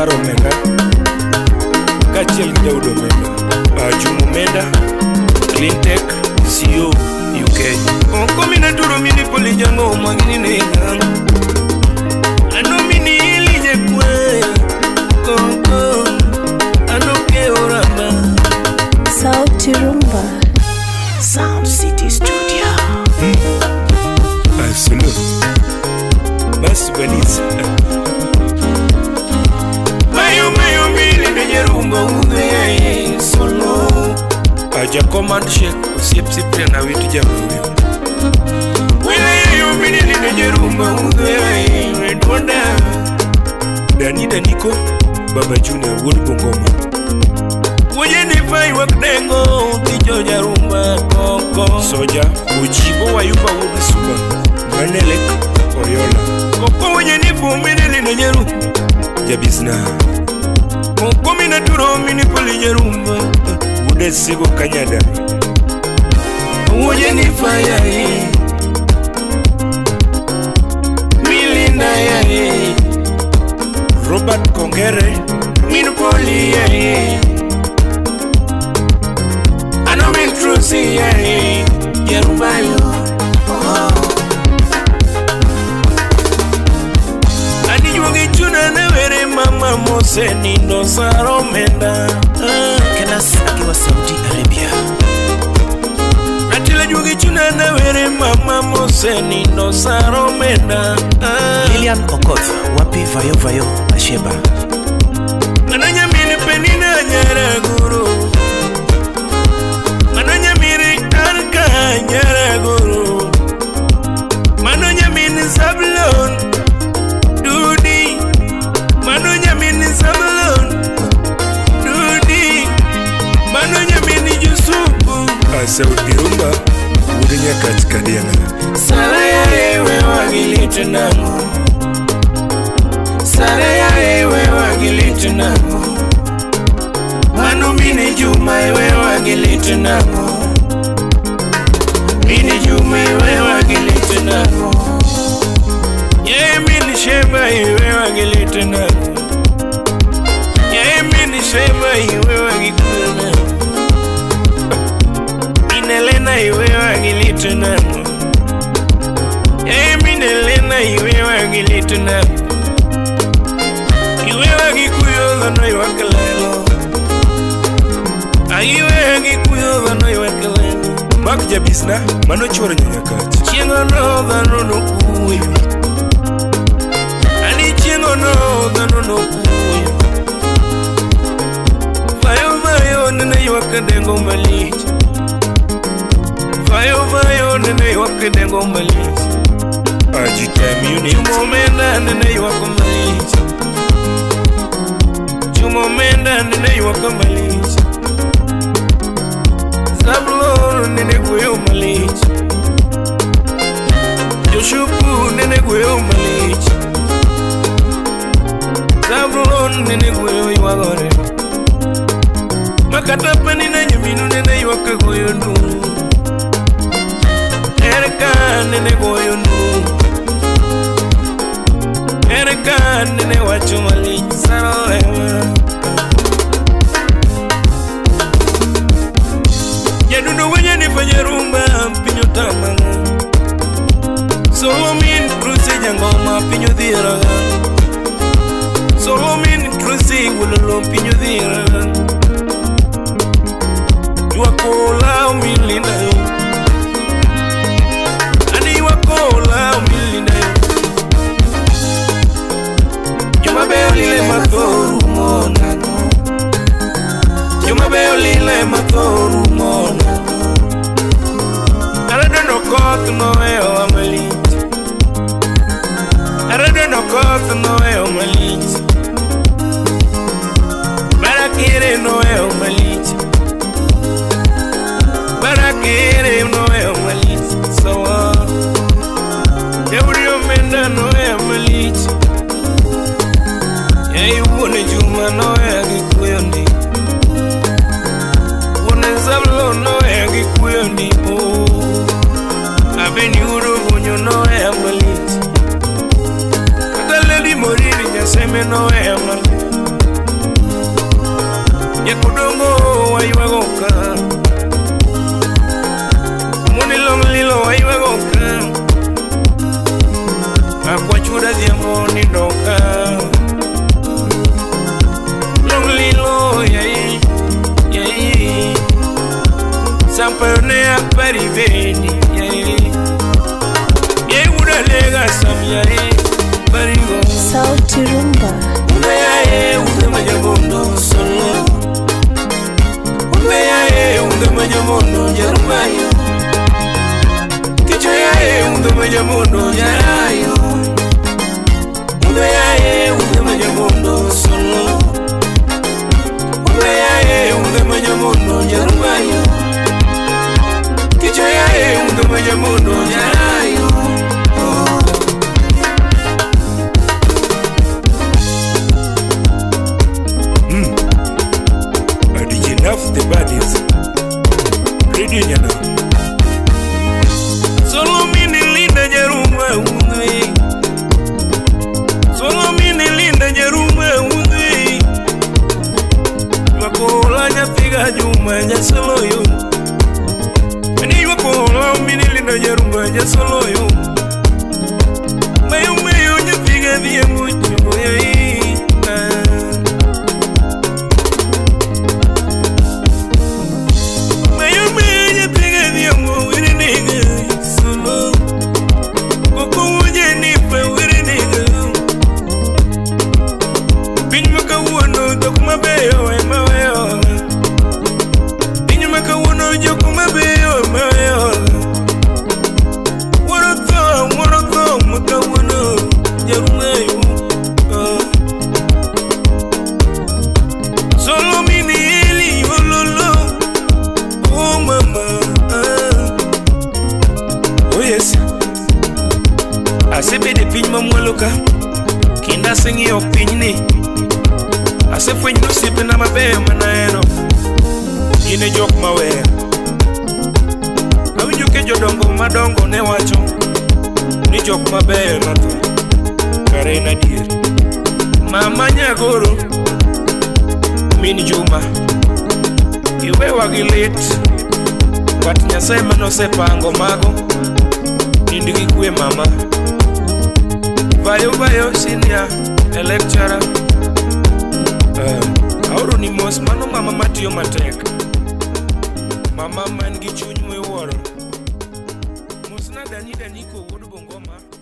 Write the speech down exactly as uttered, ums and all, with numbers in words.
Saro Omenda Kachiel Daudi Omenda Omenda Clean Tech C E O U K Okomina turo mini poli jango magini nena Ano mini ili jekwe Koko Ano ke oramba Sauti Rumba Sound City Studio. Absolute Basi Banisa Mayo mayo mili nenye rumba uwe solo Aja command shake Usiep sipria na witu jamu Wile yo mili nenye rumba uwe Red Wonder Dani Daniko Baba Junior Wood Bongoma Uye nifai wakdengo Othicho Jasuba Koko Soja Ujibo wa yuba Wood Suba Manelek Oyola Koko uye nifu mili nenye rumba Jabizna Koko mina turo mini poli jerumba Ude sigo kanyada Uye nifaya hii Milinda ya hii Robert Kongere Mini poli ya hii Ano mintrusi ya hii Jerubayo Adi yugi chuna na were mama Mose nindo Saro Omenda Kenas akiwa Saudi Arabia. Natila yugi chuna na were mama Mose nindo Saro Omenda Lilian Okoth wapi vayo vayo Asheba. Mananya mini penina nyara guru Mananya miri arka nyara guru Mananya mini sablon Daudi Mananya mini sablon Daudi Mananya mini Jusubu Asa udirumba Udinya katika diana Saraya ewe wagilite nangu Saraya ewe wagilite nangu Manu mini juma ewe wagilite nangu Mini juma ewe wagilite nangu Ye mini sheba ewe wagilite nangu Ye mini sheba ewe wagilite nangu Minelena ewe wagilite nangu Ye minelena ewe wagilite nangu Iwe wagikuyo gano iwe kalelo Iwe wagikuyo gano iwe kalelo Mak Jabizna mano chora nyanyakati Chiengo no gano no kuyo Ani chiengo no gano no kuyo Vayo vayo nene iwe kadengo malichi Vayo vayo nene iwe kadengo malichi Ajitami uni Omenda nene iwe kumalichi Omenda nene yuwaka malichi Zabulon nene guyo malichi Joshupu nene guyo malichi Zabulon nene guyo yuwagore Makatapa nene nyaminu nene yuwaka guyo ndu Erika nene guyo ndu Erika nene wacho malichi Saro ewa Yadundo wenye nifanye rumba mpinyo tamanga Solo min trusi jangoma pinyo dhiraga Solo min trusi wulolo pinyo dhiraga Yuwakola umilinda yo Ani yuwakola umilinda yo Yuma beo lile matoru mona Yuma beo lile matoru mona Arada no koth no eo amalit Arada no koth no eo malit Barakire no eo malit Barakire no eo malit Sawa Daudi Omenda no eo malit Yei wone juma no eo gikuyo ndi Wone zablo no eo gikuyo ndi Abeni uro hunyo no eo malit Kata lady morini nyaseme no eo malit Yekudongo waiwagoka Muni long lilo waiwagoka Akwa chuda diamo ni doka Long lilo yai yai Samperne akpari veni yai Yai uda lega sam yai barigo Sauti Rumba. Unayae unge majamondo solo Unayae unge majamondo jarumayo Kichoyae unge majamondo jarayo Unayae unge majamondo solo Unayae unge majamondo jarumayo Kichoyae unge majamondo jarayo Enough the bodies ready nyana Solo mini linda jerumba unwe Solo mini linda jerumba unwe Wakola nyafiga juma nya solo yo Ani wakola mini linda jerumba nya solo yo Mayo mayo nyafiga diye mucho ya Asebe de piñ mamoluka Kinda sengi o piñni Ase fwenj no sipe na mabe manayeno Ine jok mawea Awinjo ke jodongo madongo ne wacho Ni jok mabe nato Kare na dier Mama nyagoro Min juma Iwe wagilit Wat nyasai mano sepango mago Nindigi kwe mama Vayo vayo senior a lecturer uh, Auro ni mos mano mama matiyo matek Mama man gi chuny mweworo Mos na dani dani ko wudu bongoma